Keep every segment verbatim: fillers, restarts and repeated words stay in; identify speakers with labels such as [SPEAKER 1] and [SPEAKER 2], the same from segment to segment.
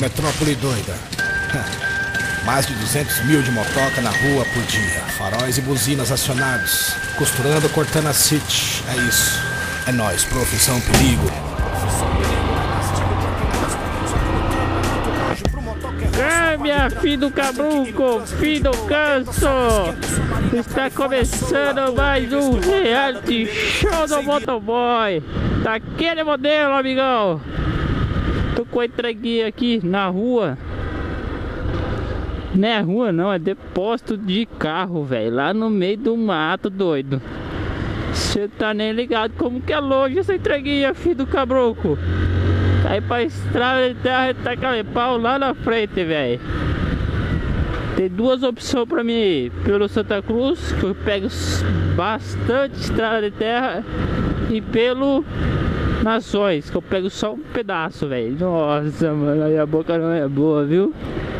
[SPEAKER 1] metrópole doida. Mais de duzentos mil de motoca na rua por dia. Faróis e buzinas acionados. Costurando, cortando a city. É isso. É nóis, profissão perigo.
[SPEAKER 2] É, minha filha do cabruco, filho do canso. Está começando mais um reality show do motoboy. Daquele modelo, amigão. Tô com a entreguinha aqui na rua. Não é rua não, é depósito de carro, velho. Lá no meio do mato, doido. Você tá nem ligado como que é longe essa entreguinha, filho do cabruco. Aí pra estrada de terra tá aquele pau lá na frente, velho. Tem duas opções pra mim ir. Pelo Santa Cruz, que eu pego bastante estrada de terra. E pelo Nações, que eu pego só um pedaço, velho. Nossa, mano, aí a boca não é boa, viu?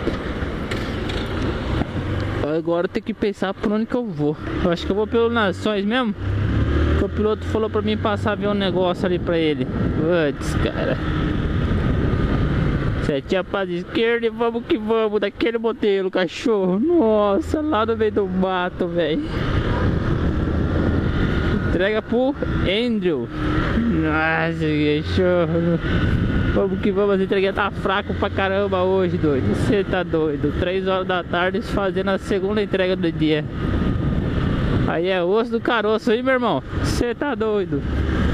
[SPEAKER 2] Agora tem que pensar por onde que eu vou. Eu acho que eu vou pelo Nações mesmo. Porque o piloto falou pra mim passar ver um negócio ali pra ele. Putz, cara. Setinha pra esquerda e vamos que vamos. Daquele modelo, cachorro. Nossa, lá no meio do mato, velho. Entrega pro Andrew. Nossa, cachorro. Vamos que vamos, a entrega tá fraco pra caramba hoje, doido. Você tá doido. três horas da tarde fazendo a segunda entrega do dia. Aí é osso do caroço, hein, meu irmão? Você tá doido.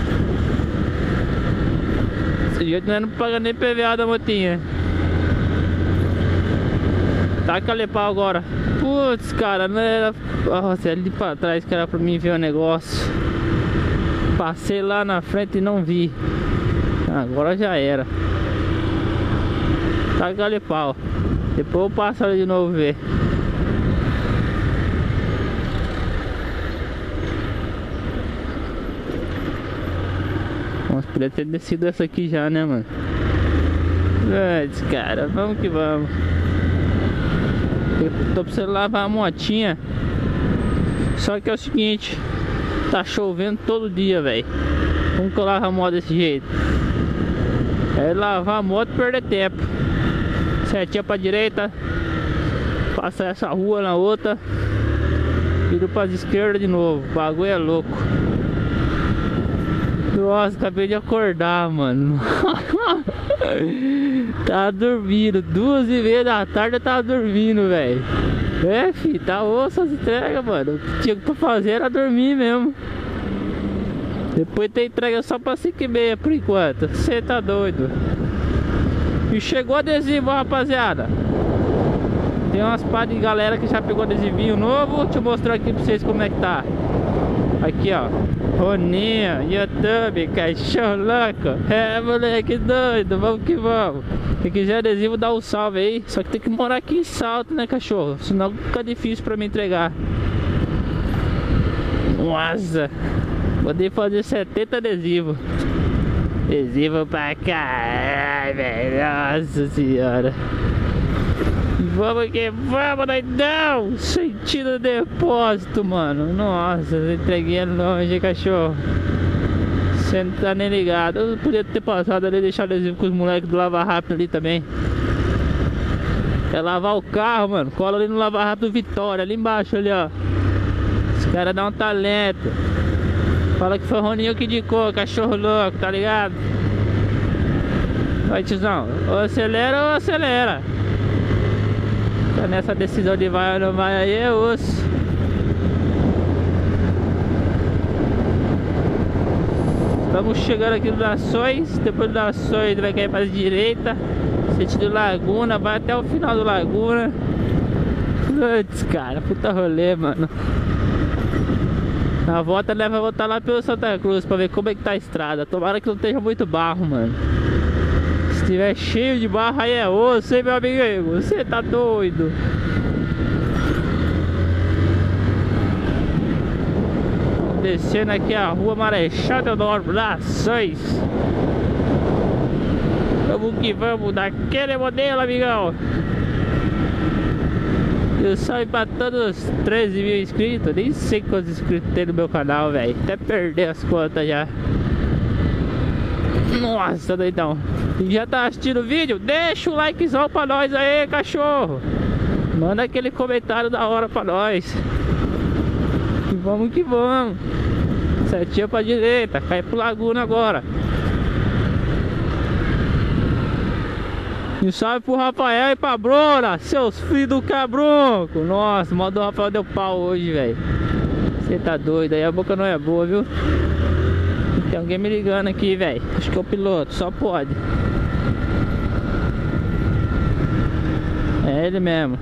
[SPEAKER 2] Esse jeito não paga nem P V A da motinha. Taca ali pau agora. Putz, cara, não era... Nossa, ali pra trás que era pra mim ver o negócio. Passei lá na frente e não vi. Agora já era. Taca ali pau. Depois eu passo ali de novo ver. Nossa, podia ter descido essa aqui já, né, mano? Antes, cara, vamos que vamos. Eu tô precisando lavar a motinha. Só que é o seguinte, tá chovendo todo dia, velho. Como que eu lavo a moto desse jeito? É lavar a moto e perder tempo. Setinha pra direita. Passa essa rua na outra. Viro pra esquerda de novo. O bagulho é louco. Nossa, acabei de acordar, mano. Tava dormindo. Duas e meia da tarde eu tava dormindo, velho. É, filho, tá osso as entregas, mano. O que tinha pra fazer era dormir mesmo. Depois tem entrega só pra cinco e meia por enquanto. Você tá doido. E chegou adesivo, rapaziada. Tem umas pá de galera que já pegou adesivinho novo. Deixa eu mostrar aqui pra vocês como é que tá. Aqui, ó. Roninha, YouTube, cachorro louco. É, moleque doido, vamos que vamos. Quem quiser adesivo, dá um salve aí. Só que tem que morar aqui em Salto, né, cachorro? Senão fica difícil pra me entregar. Nossa. Poder fazer setenta adesivos. Adesivo pra caralho, velho. Nossa senhora. Vamos que vamos, doidão. Sentido depósito, mano. Nossa, entreguei longe, cachorro. Você não tá nem ligado. Eu podia ter passado ali e deixar adesivo com os moleques do Lava Rápido ali também. Quer lavar o carro, mano? Cola ali no Lava Rápido Vitória, ali embaixo, ali, ó. Os caras dão um talento. Fala que foi o Roninho que indicou, cachorro louco, tá ligado? Vai, tiozão, ou acelera ou acelera. Tá nessa decisão de vai ou não vai aí, é osso. Estamos chegando aqui no Nações. Depois do Nações vai cair para a direita. Sentido Laguna, vai até o final do Laguna. Putz, cara, puta rolê, mano. Na volta leva a voltar lá pelo Santa Cruz pra ver como é que tá a estrada. Tomara que não esteja muito barro, mano. Se tiver cheio de barro aí é osso, hein, meu amigo? Você tá doido? Descendo aqui a rua Marechal Deodoro, Nações. Vamos que vamos, daquele modelo, amigão. Eu só empatando os treze mil inscritos. Nem sei quantos inscritos tem no meu canal, velho. Até perder as contas já. Nossa, doidão. E já tá assistindo o vídeo? Deixa o likezão pra nós aí, cachorro. Manda aquele comentário da hora pra nós. E vamos que vamos. Setinha pra direita, cai pro Laguna agora. E salve pro Rafael e pra Bruna, seus filhos do cabronco. Nossa, o modo do Rafael deu pau hoje, velho. Você tá doido, aí a boca não é boa, viu? Tem alguém me ligando aqui, velho. Acho que é o piloto, só pode. É ele mesmo.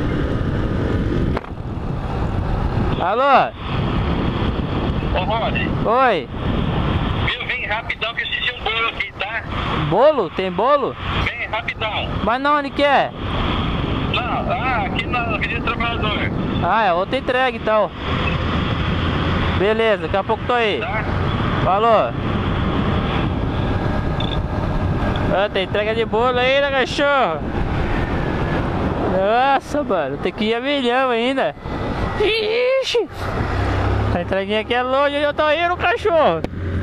[SPEAKER 2] Alô?
[SPEAKER 3] Ô, Rony.
[SPEAKER 2] Oi.
[SPEAKER 3] Viu, vem rapidão que eu assisti um bolo aqui, tá?
[SPEAKER 2] Bolo? Tem bolo?
[SPEAKER 3] Vem rapidão.
[SPEAKER 2] Mas não, onde que é?
[SPEAKER 3] Não, ah, aqui na Avenida Trabalhador.
[SPEAKER 2] Ah, é outra entrega então. Beleza, daqui a pouco tô aí.
[SPEAKER 3] Tá?
[SPEAKER 2] Falou. Ah, tem entrega de bolo aí, né, cachorro? Nossa, mano, tem que ir a milhão ainda. Ixi! A entreguinha aqui é longe, eu tô indo, cachorro.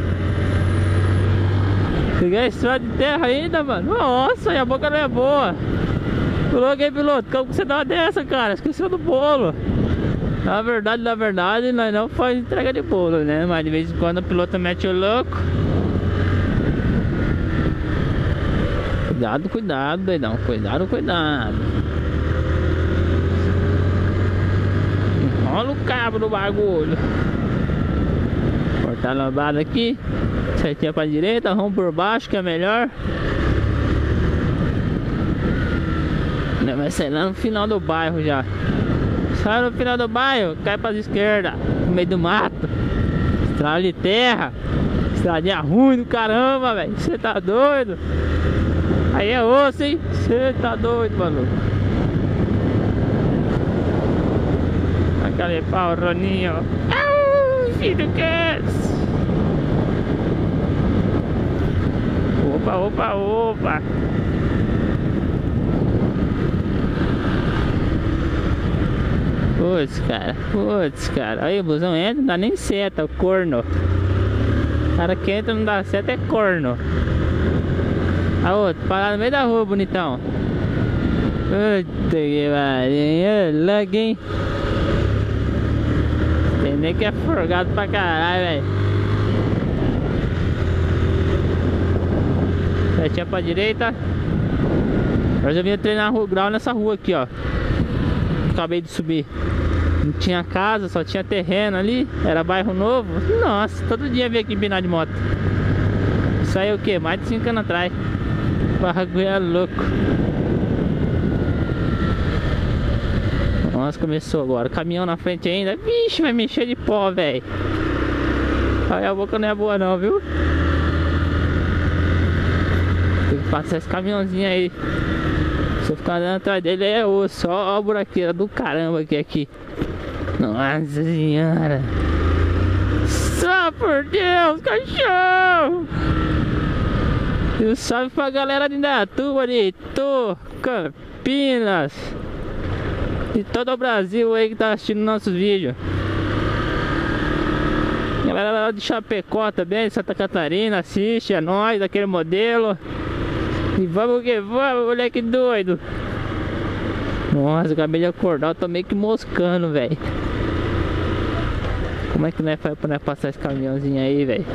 [SPEAKER 2] Peguei a estrada de terra ainda, mano. Nossa, e a boca não é boa. Coloquei, piloto, como que você dá uma dessa, cara? Esqueceu do bolo. Na verdade, na verdade, nós não faz entrega de bolo, né? Mas de vez em quando o piloto mete o louco. Cuidado, cuidado, doidão. Cuidado, cuidado. Enrola o cabo do bagulho. Cortar a lambada aqui. Certinha pra direita, vamos por baixo que é melhor. Vai sair lá no final do bairro já. Sai no final do bairro, cai pra esquerda, no meio do mato. Estrada de terra. Estradinha ruim do caramba, velho. Você tá doido? Aí é osso, hein? Você tá doido, maluco. Aquele pau, Roninho. Au, filho que é esse? Opa, opa, opa. Putz, cara, putz, cara. Aí o busão entra, não dá nem seta, o corno. O cara que entra não dá seta é corno. A outra, parar no meio da rua, bonitão. Puta que pariu, louco, hein? Tem nem que é forgado pra caralho, velho. Setinha pra direita. Hoje eu vim treinar rua grau nessa rua aqui, ó. Acabei de subir. Não tinha casa, só tinha terreno ali. Era bairro novo. Nossa, todo dia vinha aqui empinar de moto. Isso aí é o que? Mais de cinco anos atrás. O bagulho é louco. Nossa, começou agora. Caminhão na frente ainda. Vixe, vai mexer de pó, velho. Aí a boca não é boa não, viu? Tem que passar esse caminhãozinho aí. Se eu ficar andando atrás dele é osso. Ó a buraqueira do caramba que é aqui. Nossa senhora. Só por Deus, cachorro. E um salve pra galera de Indaiatuba, de Itu, Campinas e todo o Brasil aí que tá assistindo nossos vídeos. Galera lá de Chapecó também, de Santa Catarina, assiste, é nóis, aquele modelo. E vamos que vamos, moleque doido. Nossa, acabei de acordar, eu tô meio que moscando, velho. Como é que nós faz pra nós passar esse caminhãozinho aí, velho?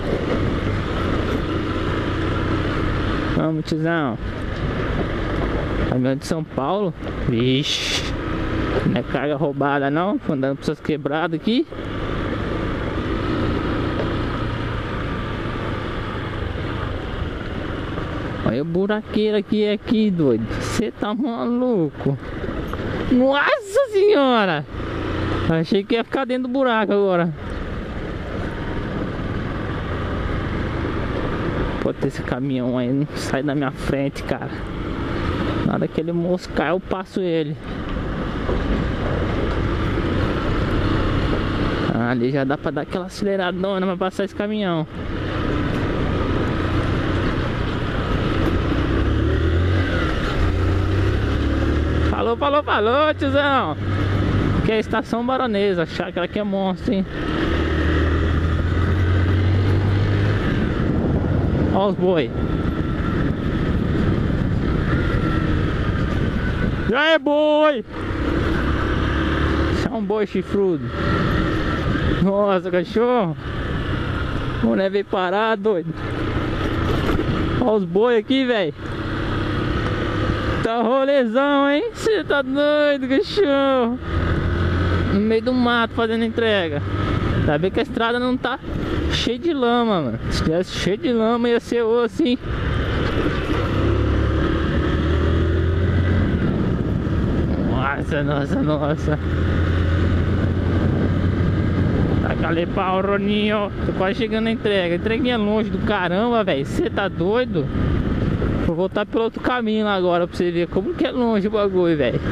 [SPEAKER 2] Vamos, tiozão. Caminhão de São Paulo. Vixe. Não é carga roubada não, tô andando com essas quebradas aqui. Olha o buraqueiro aqui, aqui, doido. Você tá maluco? Nossa senhora! Achei que ia ficar dentro do buraco agora. Pô, esse caminhão aí não sai da minha frente, cara. Na hora que ele moscar, eu passo ele. Ah, ali já dá pra dar aquela aceleradona pra passar esse caminhão. Falou, falou, falou, tiozão. Aqui é a Estação Baronesa. A chácara aqui é monstro, hein? Ó Olha os boi. E aí, boi? Isso é um boi chifrudo. Nossa, cachorro. O mulher veio parar, doido. Olha os boi aqui, velho. Tá rolezão, hein? Você tá doido, cachorro? No meio do mato fazendo entrega. Tá bem que a estrada não tá cheia de lama, mano. Se tivesse cheio de lama ia ser osso, hein? Nossa, nossa, nossa. Taca ali pau, Roninho. Tô quase chegando na entrega. Entreguinha longe do caramba, velho. Você tá doido? Vou voltar pelo outro caminho lá agora pra você ver como que é longe o bagulho, velho.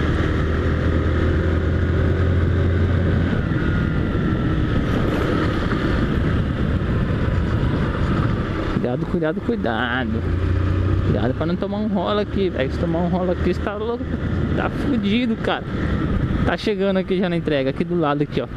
[SPEAKER 2] Cuidado, cuidado, cuidado. Cuidado pra não tomar um rola aqui, velho. Se tomar um rola aqui, você tá louco. Tá fudido, cara. Tá chegando aqui já na entrega, aqui do lado aqui, ó.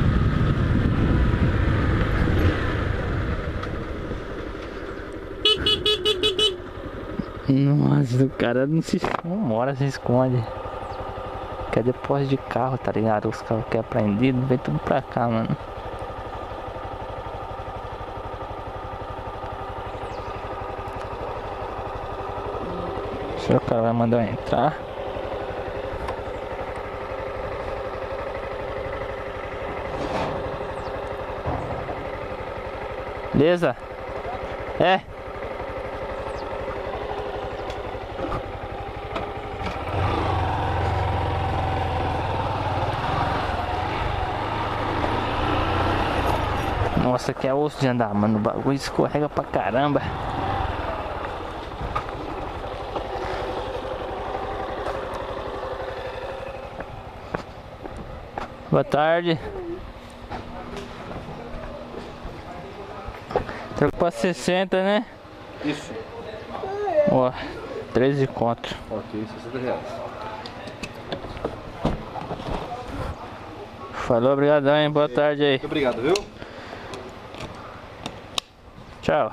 [SPEAKER 2] Nossa, o cara não se uma hora se esconde. Que é depósito de carro, tá ligado? Os carros que é apreendido, vem tudo pra cá, mano. O cara vai mandar eu entrar. Beleza? É. Nossa, que é osso de andar, mano. O bagulho escorrega pra caramba. Boa tarde. Trocou pra sessenta, né?
[SPEAKER 4] Isso.
[SPEAKER 2] Ó, treze conto.
[SPEAKER 4] Ok, sessenta reais.
[SPEAKER 2] Falou, obrigadão, hein? Boa tarde aí.
[SPEAKER 4] Muito obrigado, viu?
[SPEAKER 2] Tchau.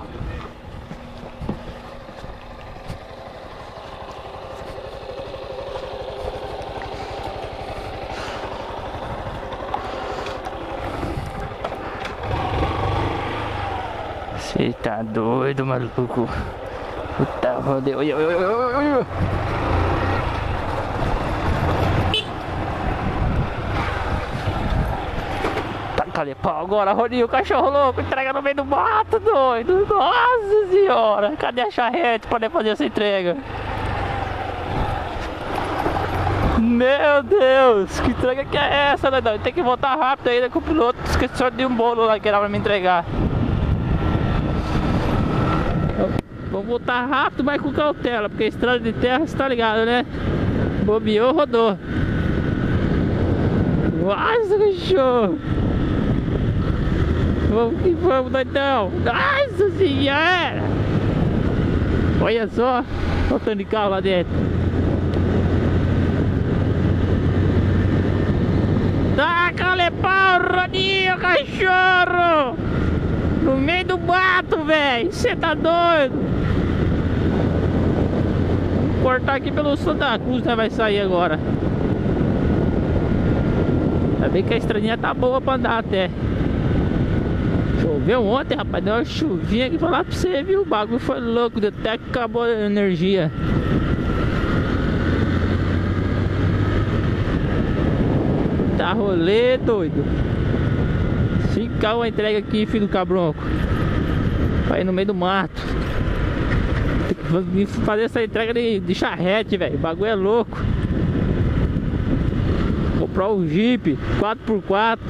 [SPEAKER 2] Você tá doido, maluco? Puta rodeio. Oi, oi, oi, oi, oi. Taca ali pau agora, Roninho, cachorro louco, entrega no meio do mato, doido. Nossa senhora, cadê a charrete pra poder fazer essa entrega? Meu Deus, que entrega que é essa, doidão? Tem que voltar rápido ainda com o piloto esqueceu de um bolo lá que era pra me entregar. Vou voltar rápido, mas com cautela, porque a estrada de terra, você tá ligado, né? Bobeou, rodou. Nossa, cachorro! Vamos que vamos, doidão! Nossa senhora! Olha só, olha o tanto de carro lá dentro. Taca-lhe pau, Roninho, cachorro! No meio do mato, velho! Você tá doido? Vamos cortar aqui pelo Santa Cruz, né? Vai sair agora. Ainda bem que a estradinha tá boa pra andar até. Choveu ontem, rapaz. Deu uma chuvinha aqui pra lá pra você, viu? O bagulho foi louco, até que acabou a energia. Tá rolê, doido. Cinco carros entrega aqui, filho do cabronco. Vai no meio do mato. Tem que fazer essa entrega de, de charrete, velho. O bagulho é louco. Comprar um Jeep quatro por quatro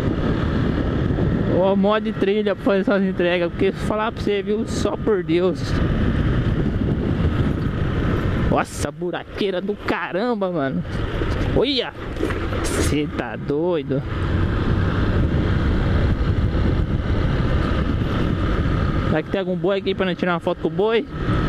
[SPEAKER 2] ou modo de trilha pra fazer essas entregas. Porque falar pra você, viu? Só por Deus. Nossa, buraqueira do caramba, mano. Olha! Você tá doido? Será que tem algum boi aqui pra nós tirar uma foto com o boi?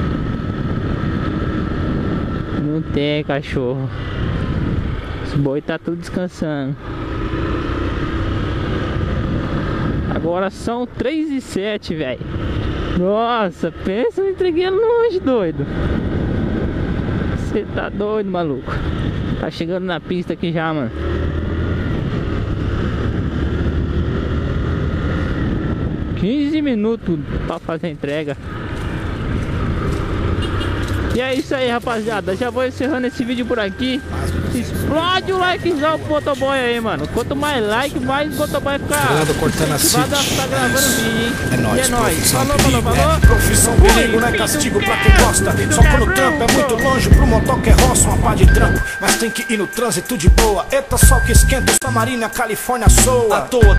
[SPEAKER 2] Não tem, cachorro. Esse boi tá tudo descansando. Agora são três e sete, velho. Nossa, pensa, eu entreguei longe, doido. Você tá doido, maluco. Tá chegando na pista aqui já, mano. quinze minutos pra fazer a entrega. E é isso aí, rapaziada. Já vou encerrando esse vídeo por aqui. Explode o likezão pro motoboy aí, mano. Quanto mais like, mais o motoboy ficar
[SPEAKER 1] cortando a City.
[SPEAKER 2] tá gravando vídeo, hein?
[SPEAKER 1] É nóis,
[SPEAKER 2] e é nóis.
[SPEAKER 1] profissão
[SPEAKER 2] Falou,
[SPEAKER 1] perigo,
[SPEAKER 2] falou, falou.
[SPEAKER 1] é profissão perigo, não é castigo pra quem gosta. Só quando o trampo é muito longe, pro motoca é roça, uma pá de trampo. Mas tem que ir no trânsito de boa. Eita, sol que esquenta, essa marina, Califórnia soa. À toa.